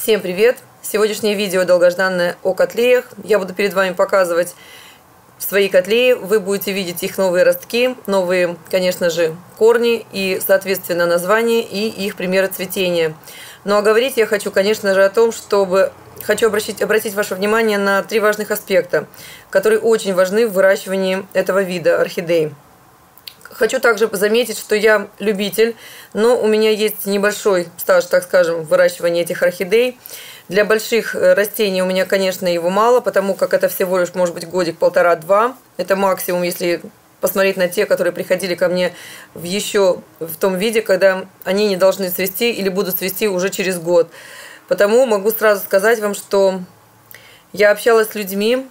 Всем привет! Сегодняшнее видео долгожданное о котлеях. Я буду перед вами показывать свои котлеи. Вы будете видеть их новые ростки, новые, конечно же, корни и, соответственно, названия и их примеры цветения. Ну а говорить я хочу, конечно же, о том, чтобы... Хочу обратить ваше внимание на три важных аспекта, которые очень важны в выращивании этого вида орхидей. Хочу также заметить, что я любитель, но у меня есть небольшой стаж, так скажем, в выращивании этих орхидей. Для больших растений у меня, конечно, его мало, потому как это всего лишь, может быть, годик, полтора-два. Это максимум, если посмотреть на те, которые приходили ко мне еще в том виде, когда они не должны цвести или будут цвести уже через год. Потому могу сразу сказать вам, что я общалась с людьми,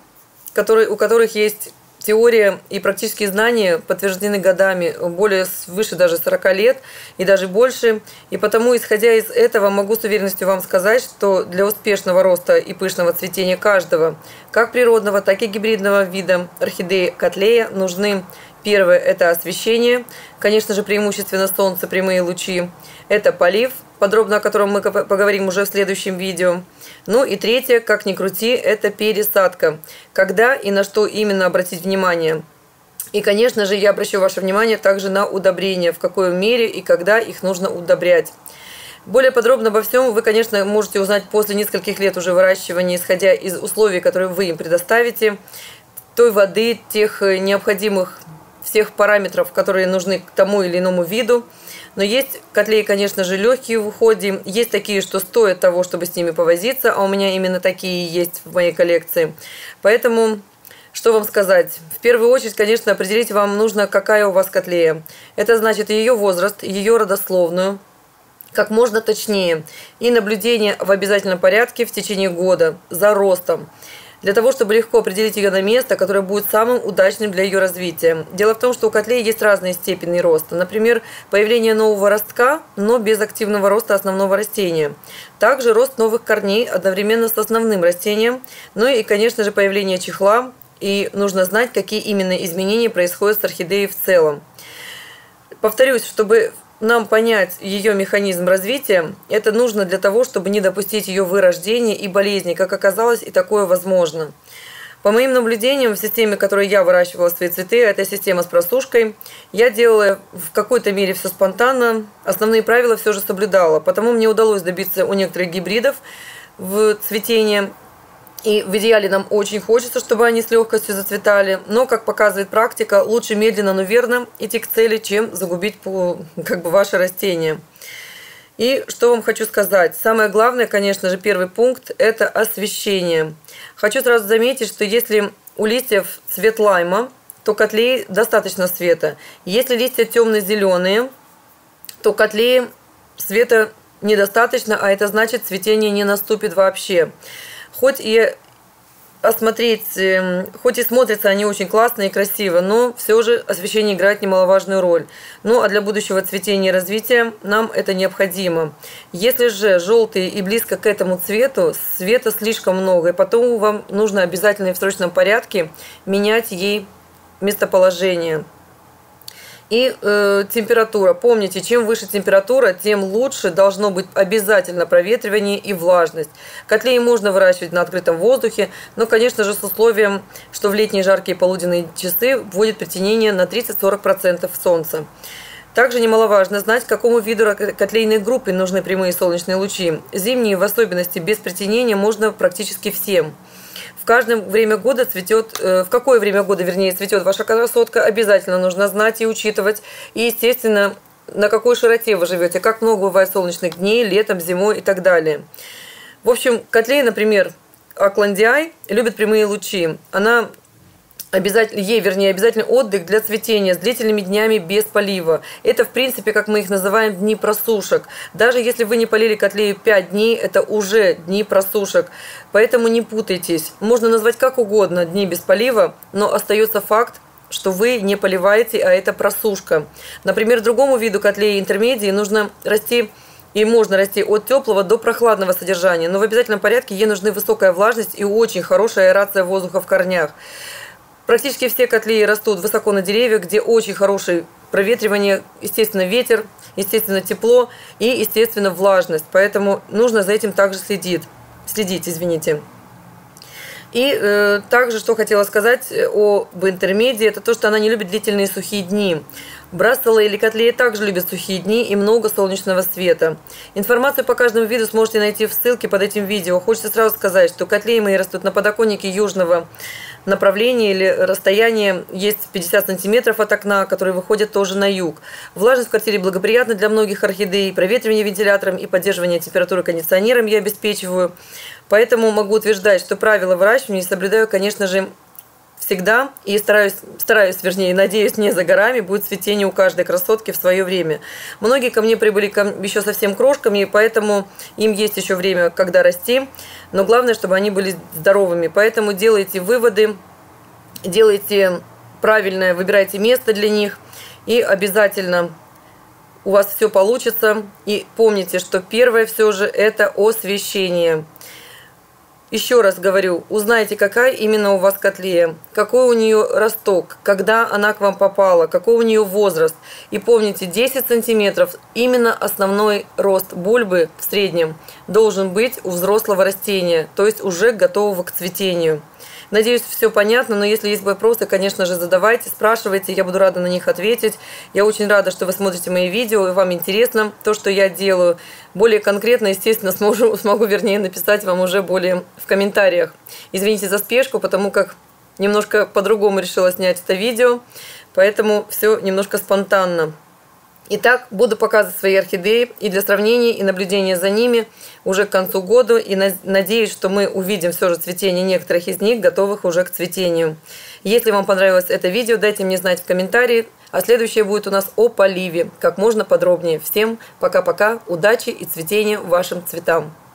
у которых есть теория и практические знания, подтверждены годами, свыше даже 40 лет и даже больше. И потому, исходя из этого, могу с уверенностью вам сказать, что для успешного роста и пышного цветения каждого, как природного, так и гибридного вида орхидеи котлея, нужны: первое – это освещение, конечно же, преимущественно солнце, прямые лучи. Это полив, подробно о котором мы поговорим уже в следующем видео. Ну и третье, как ни крути, это пересадка. Когда и на что именно обратить внимание. И, конечно же, я обращу ваше внимание также на удобрения, в какой мере и когда их нужно удобрять. Более подробно обо всем вы, конечно, можете узнать после нескольких лет уже выращивания, исходя из условий, которые вы им предоставите, той воды, тех необходимых всех параметров, которые нужны к тому или иному виду. Но есть котлеи, конечно же, легкие в уходе, есть такие, что стоят того, чтобы с ними повозиться, а у меня именно такие есть в моей коллекции. Поэтому, что вам сказать? В первую очередь, конечно, определить вам нужно, какая у вас котлея. Это значит ее возраст, ее родословную, как можно точнее, и наблюдение в обязательном порядке в течение года за ростом, для того, чтобы легко определить ее на место, которое будет самым удачным для ее развития. Дело в том, что у котлеи есть разные степени роста. Например, появление нового ростка, но без активного роста основного растения. Также рост новых корней одновременно с основным растением. Ну и, конечно же, появление чехла. И нужно знать, какие именно изменения происходят с орхидеей в целом. Повторюсь, чтобы нам понять ее механизм развития, это нужно для того, чтобы не допустить ее вырождения и болезней. Как оказалось, и такое возможно. По моим наблюдениям, в системе, в которой я выращивала свои цветы, это система с просушкой, я делала в какой-то мере все спонтанно, основные правила все же соблюдала. Потому мне удалось добиться у некоторых гибридов в цветении. И в идеале нам очень хочется, чтобы они с легкостью зацветали. Но, как показывает практика, лучше медленно, но верно идти к цели, чем загубить ваше растение. И что вам хочу сказать. Самое главное, конечно же, первый пункт – это освещение. Хочу сразу заметить, что если у листьев цвет лайма, то котлеи достаточно света. Если листья темно-зеленые, то котлеи света недостаточно, а это значит, цветение не наступит вообще. Хоть и смотрятся они очень классно и красиво, но все же освещение играет немаловажную роль. Ну а для будущего цветения и развития нам это необходимо. Если же желтый и близко к этому цвету, света слишком много, и потом вам нужно обязательно и в срочном порядке менять ей местоположение. И температура. Помните, чем выше температура, тем лучше должно быть обязательно проветривание и влажность. Котлеи можно выращивать на открытом воздухе, но, конечно же, с условием, что в летние жаркие полуденные часы вводит притенение на 30-40% солнца. Также немаловажно знать, какому виду котлейной группы нужны прямые солнечные лучи. Зимние, в особенности, без притенения можно практически всем. В какое время года цветет ваша красотка, обязательно нужно знать и учитывать. И, естественно, на какой широте вы живете, как много бывает солнечных дней, летом, зимой и так далее. В общем, котлея, например, Акландиай любит прямые лучи. Ей обязательно отдых для цветения с длительными днями без полива. Это, в принципе, как мы их называем, дни просушек. Даже если вы не полили котлею 5 дней, это уже дни просушек. Поэтому не путайтесь. Можно назвать как угодно дни без полива, но остается факт, что вы не поливаете, а это просушка. Например, другому виду котлеи интермедии нужно расти и можно расти от теплого до прохладного содержания. Но в обязательном порядке ей нужны высокая влажность и очень хорошая аэрация воздуха в корнях. Практически все котлеи растут высоко на деревьях, где очень хороший проветривание, естественно, ветер, естественно, тепло и, естественно, влажность. Поэтому нужно за этим также следить, извините. И также, что хотела сказать об интермедии, это то, что она не любит длительные сухие дни. Брассела или котлея также любят сухие дни и много солнечного света. Информацию по каждому виду сможете найти в ссылке под этим видео. Хочется сразу сказать, что котлеи мои растут на подоконнике южного направления или расстояние есть 50 сантиметров от окна, которые выходят тоже на юг. Влажность в квартире благоприятна для многих орхидей. Проветривание вентилятором и поддерживание температуры кондиционером я обеспечиваю. Поэтому могу утверждать, что правила выращивания соблюдаю, конечно же, всегда. И стараюсь, вернее, надеюсь, не за горами, будет цветение у каждой красотки в свое время. Многие ко мне прибыли еще совсем крошками, и поэтому им есть еще время, когда расти. Но главное, чтобы они были здоровыми. Поэтому делайте выводы, делайте правильное, выбирайте место для них. И обязательно у вас все получится. И помните, что первое все же это освещение. Еще раз говорю, узнайте, какая именно у вас котлея, какой у нее росток, когда она к вам попала, какой у нее возраст. И помните, 10 сантиметров, именно основной рост бульбы в среднем должен быть у взрослого растения, то есть уже готового к цветению. Надеюсь, все понятно, но если есть вопросы, конечно же, задавайте, спрашивайте, я буду рада на них ответить. Я очень рада, что вы смотрите мои видео, и вам интересно то, что я делаю. Более конкретно, естественно, смогу написать вам уже более в комментариях. Извините за спешку, потому как немножко по-другому решила снять это видео, поэтому все немножко спонтанно. Итак, буду показывать свои орхидеи и для сравнения, и наблюдения за ними уже к концу года. И надеюсь, что мы увидим все же цветение некоторых из них, готовых уже к цветению. Если вам понравилось это видео, дайте мне знать в комментарии. А следующее будет у нас о поливе, как можно подробнее. Всем пока-пока, удачи и цветения вашим цветам.